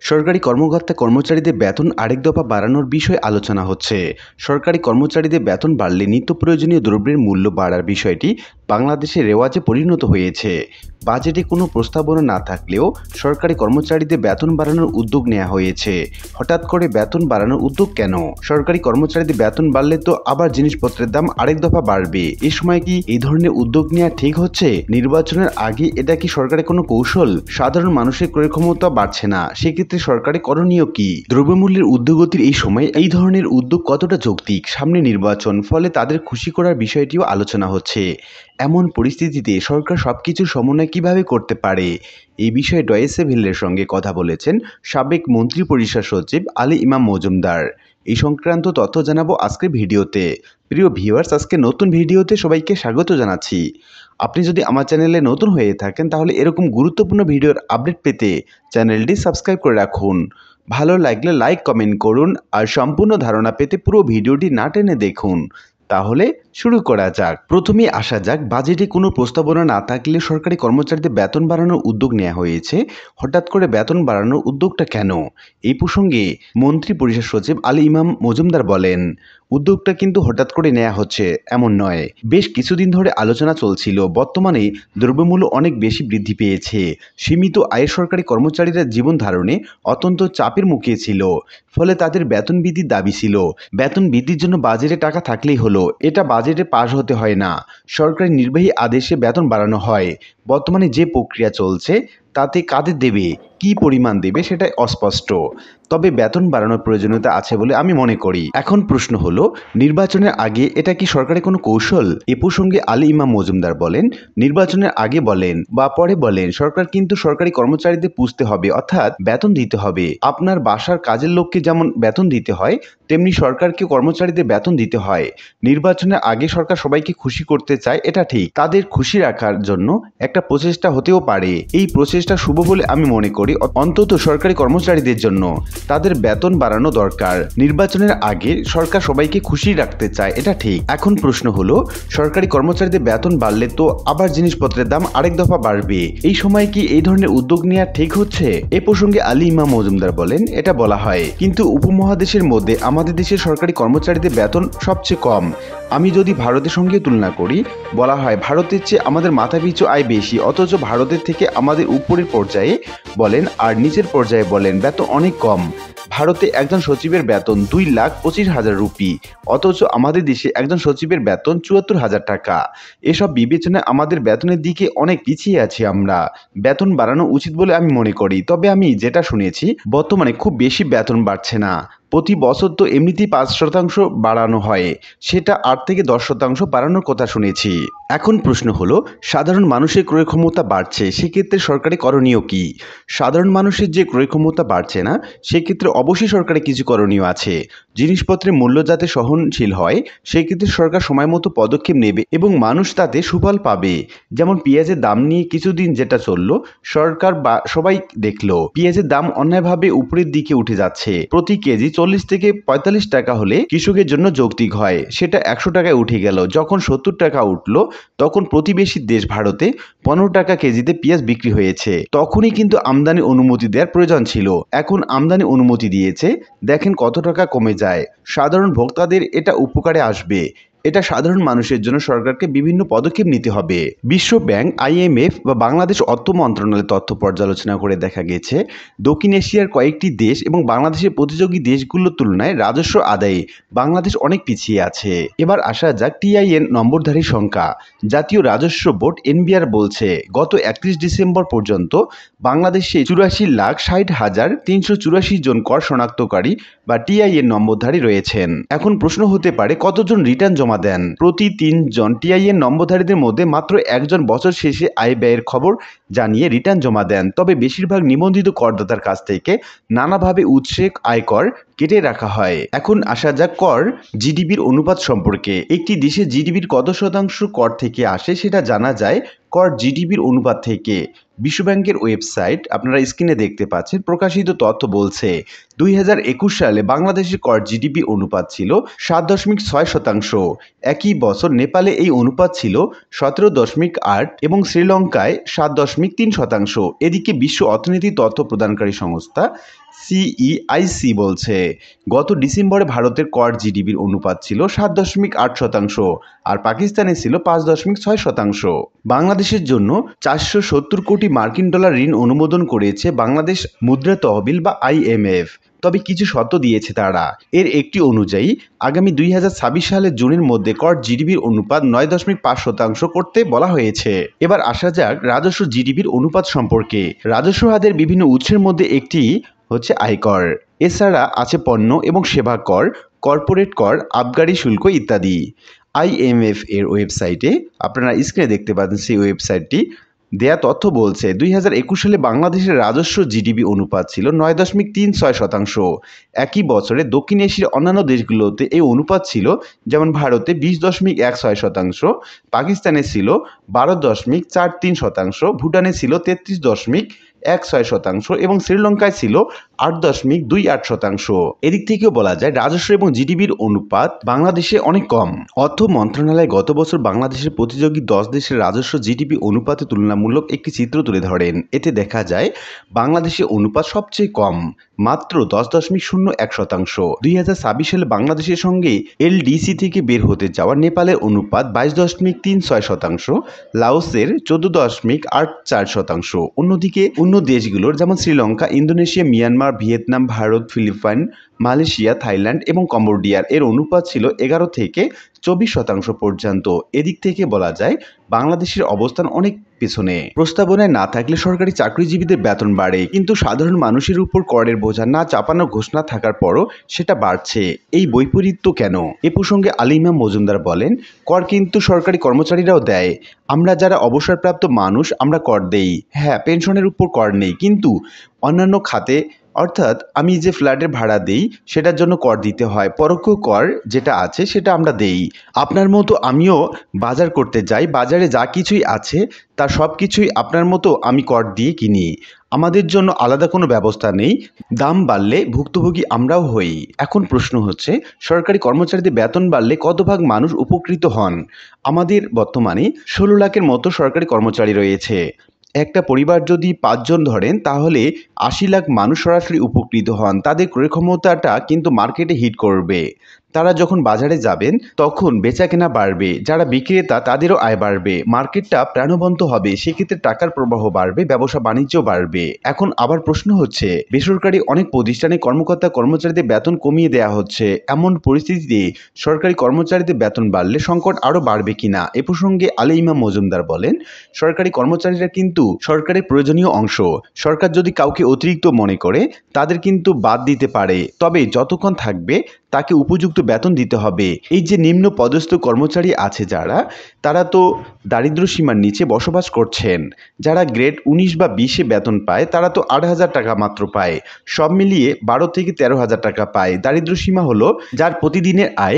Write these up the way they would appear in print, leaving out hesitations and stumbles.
সরকারি কর্মকর্তা কর্মচারীদের বেতন আরেক দফা বাড়ানোর বিষয়ে আলোচনা হচ্ছে। সরকারি কর্মচারীদের বেতন বাড়লে নিত্য প্রয়োজনীয় দ্রব্যের মূল্য বাড়ার বিষয়টি বাংলাদেশে রেওয়াজে পরিণত হয়েছে। বাজেটে কোনো প্রস্তাবনা না থাকলেও সরকারি কর্মচারীদের বেতন বাড়ানোর উদ্যোগ নেওয়া হয়েছে। হঠাৎ করে বেতন বাড়ানোর উদ্যোগ কেন? সরকারি কর্মচারীদের বেতন বাড়লে তো আবার জিনিসপত্রের দাম আরেক দফা বাড়বে। এ সময় কি এই ধরনের উদ্যোগ নেওয়া ঠিক হচ্ছে? নির্বাচনের আগে এটা কি সরকারের কোনো কৌশল? সাধারণ মানুষের ক্রয় ক্ষমতা বাড়ছে না, সেক্ষেত্রে সরকারের করণীয় কি? দ্রব্যমূল্যের ঊর্ধ্বগতির এই সময় এই ধরনের উদ্যোগ কতটা যৌক্তিক? সামনে নির্বাচন, ফলে তাদের খুশি করার বিষয়টিও আলোচনা হচ্ছে। এমন পরিস্থিতিতে সরকার সবকিছুর সমন্বয় কিভাবে করতে পারে? এই বিষয়ে ডয়েচে ভেলের সঙ্গে কথা বলেছেন সাবেক মন্ত্রিপরিষদ সচিব আলী ইমাম মজুমদার। এই সংক্রান্ত তথ্য জানাবো আজকের ভিডিওতে। প্রিয় ভিউয়ার্স, আজকে নতুন ভিডিওতে সবাইকে স্বাগত জানাচ্ছি। আপনি যদি আমার চ্যানেলে নতুন হয়ে থাকেন তাহলে এরকম গুরুত্বপূর্ণ ভিডিওর আপডেট পেতে চ্যানেলটি সাবস্ক্রাইব করে রাখুন। ভালো লাগলে লাইক কমেন্ট করুন, আর সম্পূর্ণ ধারণা পেতে পুরো ভিডিওটি না টেনে দেখুন। তাহলে শুরু করা যাক। প্রথমেই আসা যাক, বাজেটে কোনো প্রস্তাবনা না থাকলে সরকারি কর্মচারীদের বেতন বাড়ানোর উদ্যোগ নেওয়া হয়েছে। হঠাৎ করে বেতন বাড়ানোর উদ্যোগটা কেন? এই প্রসঙ্গে মন্ত্রী পরিষদ সচিব আলী ইমাম মজুমদার বলেন, উদ্যোগটা কিন্তু হঠাৎ করে নেওয়া হচ্ছে এমন নয়। বেশ কিছুদিন ধরে আলোচনা চলছিল। বর্তমানে দ্রব্যমূল্য অনেক বেশি বৃদ্ধি পেয়েছে। সীমিত আয়ের সরকারি কর্মচারীরা জীবন ধারণে অত্যন্ত চাপের মুখে ছিল, ফলে তাদের বেতন বৃদ্ধির দাবি ছিল। বেতন বৃদ্ধির জন্য বাজেটে টাকা থাকলেই হলো, এটা বাজেটে পাস হতে হয় না। সরকারি নির্বাহী আদেশে বেতন বাড়ানো হয়। বর্তমানে যে প্রক্রিয়া চলছে তাতে কাদের দেবে, কি পরিমাণ দেবে সেটা অস্পষ্ট। তবে বেতন বাড়ানোর প্রয়োজনীয়তা আছে বলে আমি মনে করি। এখন প্রশ্ন হলো, নির্বাচনের আগে এটা কি সরকারের কোনো কৌশল? এ প্রসঙ্গে আলী ইমাম মজুমদার বলেন, নির্বাচনের আগে বলেন বা পরে বলেন, সরকার কিন্তু সরকারি কর্মচারীদের পুষতে হবে, অর্থাৎ বেতন দিতে হবে। আপনার বাসার কাজের লোককে যেমন বেতন দিতে হয়, তেমনি সরকারকে কর্মচারীদের বেতন দিতে হয়। নির্বাচনের আগে সরকার সবাইকে খুশি করতে চায়, এটা ঠিক। তাদের খুশি রাখার জন্য একটা প্রচেষ্টা হতেও পারে। এই প্রচেষ্টা শুভ বলে আমি মনে করি। অন্তত সরকারি কর্মচারীদের জন্য তাদের বেতন বাড়ানো দরকার। নির্বাচনের আগে সরকার সবাইকে খুশি রাখতে চায়, এটা ঠিক। এখন প্রশ্ন হলো, সরকারি কর্মচারীদের বেতন বাড়লে তো আবার জিনিসপত্রের দাম আরেক দফা বাড়বে। এই সময় কি এই ধরনের উদ্যোগ নেওয়া ঠিক হচ্ছে? এ প্রসঙ্গে আলী ইমাম মজুমদার বলেন, এটা বলা হয়, কিন্তু উপমহাদেশের মধ্যে আমাদের দেশের সরকারি কর্মচারীদের বেতন সবচেয়ে কম। আমি যদি ভারতের সঙ্গে তুলনা করি, বলা হয় ভারতের চেয়ে আমাদের মাথাপিছু আয় বেশি, অথচ ভারতের থেকে আমাদের উপরের পর্যায়ে বলেন আর নিচের পর্যায়ে বলেন বেতন অনেক কম। ভারতে একজন সচিবের বেতন 2,25,000 রুপি, অথচ আমাদের দেশে একজন সচিবের বেতন 74,000 টাকা। এসব বিবেচনায় আমাদের বেতনের দিকে অনেক পিছিয়ে আছি আমরা। বেতন বাড়ানো উচিত বলে আমি মনে করি। তবে আমি যেটা শুনেছি, বর্তমানে খুব বেশি বেতন বাড়ছে না। প্রতি বছর তো এমনিতেই 5% বাড়ানো হয়, সেটা 8 থেকে 10% বাড়ানোর কথা শুনেছি। এখন প্রশ্ন হলো, সাধারণ মানুষের ক্রয় ক্ষমতা বাড়ছে, সেক্ষেত্রে সরকারি করণীয় কি? সাধারণ মানুষের যে ক্রয় ক্ষমতা বাড়ছে না, সেক্ষেত্রে অবশ্যই সরকারের কিছু করণীয় আছে। জিনিসপত্রের মূল্য যাতে সহনশীল হয়, সেক্ষেত্রে সরকার সময় মতো পদক্ষেপ নেবে এবং মানুষ তাতে সুফল পাবে। যেমন পেঁয়াজের দাম নিয়ে কিছুদিন যেটা চললো, সরকার বা সবাই দেখলো পেঁয়াজের দাম অন্যায়ভাবে উপরের দিকে উঠে যাচ্ছে। প্রতি কেজি 40 থেকে 45 টাকা হলে কৃষকের জন্য যৌক্তিক হয়, সেটা 100 টাকায় উঠে গেল। যখন 70 টাকা উঠলো, তখন প্রতিবেশী দেশ ভারতে 15 টাকা কেজিতে পেঁয়াজ বিক্রি হয়েছে। তখনই কিন্তু আমদানি অনুমতি দেওয়ার প্রয়োজন ছিল। এখন আমদানি অনুমতি দিয়েছে, দেখেন কত টাকা কমে যায়। সাধারণ ভোক্তাদের এটা উপকারে আসবে। এটা সাধারণ মানুষের জন্য সরকারকে বিভিন্ন পদক্ষেপ নিতে হবে। বিশ্ব ব্যাংক, IMF বা বাংলাদেশ অর্থ মন্ত্রণালয়ের তথ্য পর্যালোচনা করে দেখা গেছে, দক্ষিণ এশিয়ার কয়েকটি দেশ এবং বাংলাদেশের প্রতিযোগী দেশগুলোর তুলনায় রাজস্ব আদায়ে বাংলাদেশ অনেক পিছিয়ে আছে। এবার আসা যাক TIN নম্বরধারী সংখ্যা। জাতীয় রাজস্ব বোর্ড NBR বলছে, গত 31 ডিসেম্বর পর্যন্ত বাংলাদেশে 84,60,384 জন কর শনাক্তকারী বা TIN নম্বরধারী রয়েছেন। এখন প্রশ্ন হতে পারে, কতজন রিটার্ন জমা দেন? প্রতি 3 জন TIN নম্বরধারীদের মধ্যে মাত্র একজন বছর শেষে আয় ব্যয়ের খবর জানিয়ে রিটার্ন জমা দেন। তবে বেশিরভাগ নিবন্ধিত করদাতার কাছ থেকে নানাভাবে উৎসে আয়কর কেটে রাখা হয়। এখন আসা যাক কর GDPর অনুপাত সম্পর্কে। একটি দেশে GDPর কত শতাংশ কর থেকে আসে সেটা জানা যায় কর GDPর অনুপাত থেকে। বিশ্বব্যাংকের ওয়েবসাইট, আপনারা স্ক্রিনে দেখতে পাচ্ছেন, প্রকাশিত তথ্য বলছে 2021 সালে বাংলাদেশের কর GDP অনুপাত ছিল 7.6%। একই বছর নেপালে এই অনুপাত ছিল 17.8 এবং শ্রীলঙ্কায় 7.3%। এদিকে বিশ্ব অর্থনীতি তথ্য প্রদানকারী সংস্থা সিইআইসি বলছে গত ডিসেম্বরে ভারতের কর জিডিপির অনুপাত ছিল 7.8%, আর পাকিস্তানে ছিল 5.6%। বাংলাদেশের জন্য 470 কোটি মার্কিন ডলার ঋণ অনুমোদন করেছে বাংলাদেশ মুদ্রা তহবিল বা IMF। তবে কিছু শর্ত দিয়েছে তারা। এর একটি অনুযায়ী আগামী 2026 সালের জুনের মধ্যে কর জিডিপির অনুপাত 9.5% করতে বলা হয়েছে। এবার আসা যাক রাজস্ব জিডিপির অনুপাত সম্পর্কে। রাজস্ব আদায়ের বিভিন্ন উৎসের মধ্যে একটি হচ্ছে আয়কর, এছাড়া আছে পণ্য এবং সেবা কর, কর্পোরেট কর, আবগারি শুল্ক ইত্যাদি। IMF এর ওয়েবসাইটে, আপনারা স্ক্রিনে দেখতে পাচ্ছেন সেই ওয়েবসাইটটি, দেয়া তথ্য বলছে 2021 সালে বাংলাদেশের রাজস্ব জিডিপি অনুপাত ছিল 9.36%। একই বছরে দক্ষিণ এশিয়ার অন্যান্য দেশগুলোতে এই অনুপাত ছিল, যেমন ভারতে 20.16%, পাকিস্তানে ছিল 12.43%, ভুটানে ছিল 33.16% এবং শ্রীলঙ্কায় ছিল 8.28%। এদিক থেকেও বলা যায় রাজস্ব এবং জিডিপির অনুপাত বাংলাদেশে অনেক কম। অর্থ মন্ত্রণালয় গত বছর বাংলাদেশের প্রতিযোগী 10 দেশের রাজস্ব জিডিপি অনুপাতে তুলনামূলক একটি চিত্র তুলে ধরেন। এতে দেখা যায় বাংলাদেশে অনুপাত সবচেয়ে কম, মাত্র 10.01%। 2026 সালে বাংলাদেশের সঙ্গে LDC থেকে বের হতে যাওয়া নেপালের অনুপাত 22.36%, লাওসের 14.84%। অন্যদিকে অন্য দেশগুলোর যেমন Sri Lanka, Indonesia, Myanmar, Vietnam, Bharat, Philippines, Malaysia, Thailand এবং কম্বোডিয়ার এর অনুপাত ছিল 11 থেকে 24% পর্যন্ত। এদিক থেকে বলা যায় বাংলাদেশের অবস্থান অনেক পেছনে। প্রস্তাবনায় না থাকলে সরকারি চাকরিজীবীদের বেতন বাড়ে, কিন্তু সাধারণ মানুষের উপর করের বোঝা না চাপানোর ঘোষণা থাকার পরও সেটা বাড়ছে। এই বৈপরীত্য কেন? এ প্রসঙ্গে আলিমা মজুমদার বলেন, কর কিন্তু সরকারি কর্মচারীরাও দেয়। আমরা যারা অবসরপ্রাপ্ত মানুষ আমরা কর দেই। হ্যাঁ, পেনশনের উপর কর নেই, কিন্তু অন্যান্য খাতে, অর্থাৎ আমি যে ফ্ল্যাটের ভাড়া দেই সেটার জন্য কর দিতে হয়। পরোক্ষ কর যেটা আছে সেটা আমরা দেই। আপনার মতো আমিও বাজার করতে যাই, বাজারে যা কিছুই আছে তার সব কিছুই আপনার মতো আমি কর দিয়ে কিনি। আমাদের জন্য আলাদা কোনো ব্যবস্থা নেই। দাম বাড়লে ভুক্তভোগী আমরাও হই। এখন প্রশ্ন হচ্ছে, সরকারি কর্মচারীদের বেতন বাড়লে কত ভাগ মানুষ উপকৃত হন? আমাদের বর্তমানে 16 লাখের মতো সরকারি কর্মচারী রয়েছে। একটা পরিবার যদি 5 জন ধরেন, তাহলে 80 লাখ মানুষ সরাসরি উপকৃত হন। তাদের ক্রয় ক্ষমতাটা কিন্তু মার্কেটে হিট করবে। তারা যখন বাজারে যাবেন তখন বেচা কেনা বাড়বে, যারা বিক্রেতা তাদেরও আয় বাড়বে, মার্কেটটা প্রাণবন্ত হবে, সেক্ষেত্রে টাকার প্রবাহ বাড়বে, ব্যবসা বাণিজ্য বাড়বে। এখন আবার প্রশ্ন হচ্ছে, বেসরকারি অনেক প্রতিষ্ঠানে কর্মকর্তা কর্মচারীদের বেতন কমিয়ে দেওয়া হচ্ছে। এমন পরিস্থিতিতে সরকারি কর্মচারীদের বেতন বাড়লে সংকট আরও বাড়বে কিনা? এ প্রসঙ্গে আলিমা মজুমদার বলেন, সরকারি কর্মচারীরা কিন্তু সরকারের প্রয়োজনীয় অংশ। সরকার যদি কাউকে অতিরিক্ত মনে করে তাদের কিন্তু বাদ দিতে পারে, তবে যতক্ষণ থাকবে তাকে উপযুক্ত বেতন দিতে হবে। এই যে নিম্ন পদস্থ কর্মচারী আছে যারা, তারা তো দারিদ্র্য সীমার নিচে বসবাস করছেন। যারা গ্রেড 19 বা 20-এ বেতন পায় তারা তো 8,000 টাকা মাত্র পায়। সব মিলিয়ে 12 থেকে 13,000 টাকা পায়। দারিদ্র্য সীমা হলো যার প্রতিদিনের আয়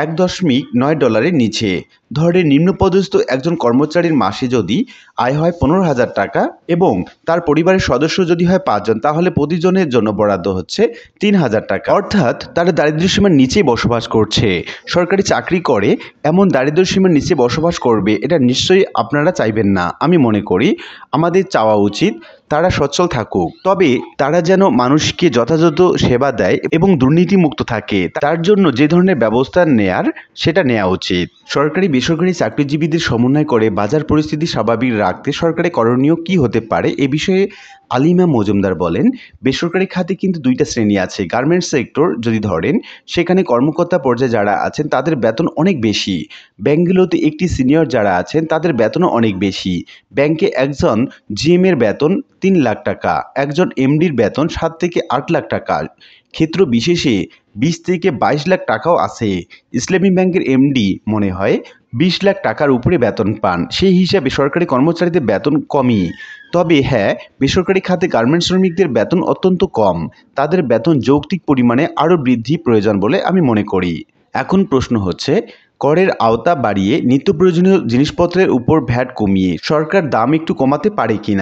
$1.9 নিচে। ধরে নিম্নপদস্থ একজন কর্মচারীর মাসে যদি আয় হয় 15,000 টাকা এবং তার পরিবারের সদস্য যদি হয় 5 জন, তাহলে প্রতিজনের জন্য বরাদ্দ হচ্ছে 3,000 টাকা। অর্থাৎ তারা দারিদ্র্য সীমার নিচেই বসবাস করছে। সরকারি চাকরি করে এমন দারিদ্র্য সীমার নিচে বসবাস করবে, এটা নিশ্চয়ই আপনারা চাইবেন না। আমি মনে করি আমাদের চাওয়া উচিত তারা সচ্ছল থাকুক, তবে তারা যেন মানুষকে যথাযথ সেবা দেয় এবং দুর্নীতিমুক্ত থাকে। তার জন্য যে ধরনের ব্যবস্থা নেয়ার সেটা নেওয়া উচিত। সরকারি বেসরকারি চাকরিজীবীদের সমন্বয় করে বাজার পরিস্থিতি স্বাভাবিক রাখতে সরকারি করণীয় কী হতে পারে, এ বিষয়ে আলিমা মজুমদার বলেন, বেসরকারি খাতে কিন্তু 2টা শ্রেণী আছে। গার্মেন্টস সেক্টর যদি ধরেন, সেখানে কর্মকর্তা পর্যায়ে যারা আছেন তাদের বেতন অনেক বেশি। ব্যাংকগুলোতে একটি সিনিয়র যারা আছেন তাদের বেতনও অনেক বেশি। ব্যাংকে একজন GM এর বেতন 3 লাখ টাকা, একজন MDর বেতন 7 থেকে 8 লাখ টাকা, ক্ষেত্র বিশেষে 20 থেকে 22 লাখ টাকাও আছে। ইসলামী ব্যাংকের MD মনে হয় 20 লাখ টাকার উপরে বেতন পান। সেই হিসাবে সরকারি কর্মচারীদের বেতন কমই। তবে হ্যাঁ, বেসরকারি খাতে গার্মেন্টস শ্রমিকদের বেতন অত্যন্ত কম। তাদের বেতন যৌক্তিক পরিমাণে আরও বৃদ্ধি প্রয়োজন বলে আমি মনে করি। এখন প্রশ্ন হচ্ছে, করের আওতা বাড়িয়ে নিত্য প্রয়োজনীয় জিনিসপত্রের উপর ভ্যাট কমিয়ে সরকার দাম একটু কমাতে পারে কিনা?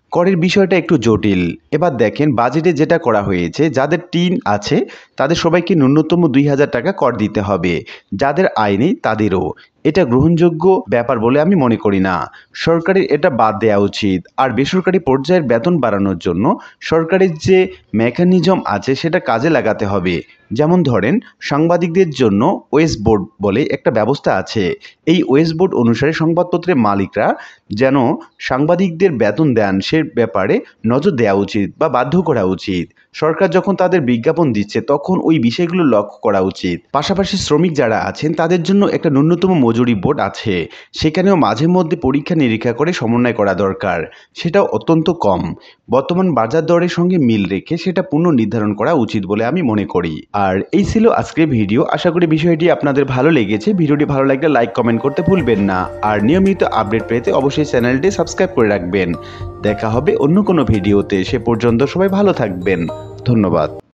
করের বিষয়টা একটু জটিল। এবার দেখেন বাজেটে যেটা করা হয়েছে, যাদের টিন আছে তাদের সবাইকে ন্যূনতম ২,০০০ টাকা কর দিতে হবে, যাদের আয় নেই তাদেরও। এটা গ্রহণযোগ্য ব্যাপার বলে আমি মনে করি না। সরকারের এটা বাদ দেওয়া উচিত। আর বেসরকারি পর্যায়ের বেতন বাড়ানোর জন্য সরকারের যে মেকানিজম আছে সেটা কাজে লাগাতে হবে। যেমন ধরেন সাংবাদিকদের জন্য ওয়েস বোর্ড বলে একটা ব্যবস্থা আছে। এই ওয়েস বোর্ড অনুসারে সংবাদপত্রের মালিকরা যেন সাংবাদিকদের বেতন দেন সে ব্যাপারে নজর দেওয়া উচিত বা বাধ্য করা উচিত। সরকার যখন তাদের বিজ্ঞাপন দিচ্ছে তখন ওই বিষয়গুলো লক্ষ্য করা উচিত। পাশাপাশি শ্রমিক যারা আছেন তাদের জন্য একটা ন্যূনতম মজুরি বোর্ড আছে, সেখানেও মাঝে মধ্যে পরীক্ষা নিরীক্ষা করে সমন্বয় করা দরকার। সেটাও অত্যন্ত কম, বর্তমান বাজার দরের সঙ্গে মিল রেখে সেটা পুনর্নির্ধারণ করা উচিত বলে আমি মনে করি। আর এই ছিল আজকের ভিডিও। আশা করি বিষয়টি আপনাদের ভালো লেগেছে। ভিডিওটি ভালো লাগলে লাইক কমেন্ট করতে ভুলবেন না। আর নিয়মিত আপডেট পেতে অবশ্যই চ্যানেলটি সাবস্ক্রাইব করে রাখবেন। দেখা হবে অন্য কোনো ভিডিওতে। সে পর্যন্ত সবাই ভালো থাকবেন। ধন্যবাদ।